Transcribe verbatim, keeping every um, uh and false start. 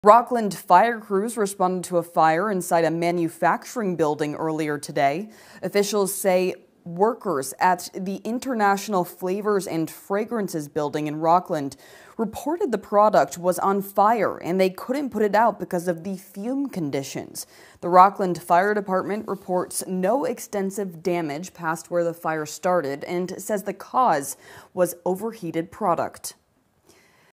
Rockland fire crews responded to a fire inside a manufacturing building earlier today. Officials say workers at the International Flavors and Fragrances building in Rockland reported the product was on fire and they couldn't put it out because of the fume conditions. The Rockland Fire Department reports no extensive damage past where the fire started and says the cause was overheated product.